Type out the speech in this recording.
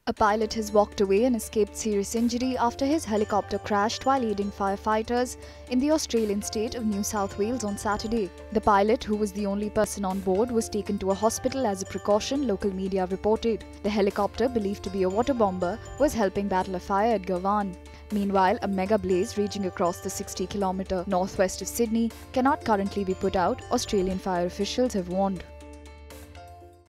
A pilot has walked away and escaped serious injury after his helicopter crashed while aiding firefighters in the Australian state of New South Wales on Saturday. The pilot, who was the only person on board, was taken to a hospital as a precaution, local media reported. The helicopter, believed to be a waterbomber, was helping battle a fire at Girvan. Meanwhile, a mega blaze raging across the 60-kilometre northwest of Sydney cannot currently be put out, Australian fire officials have warned.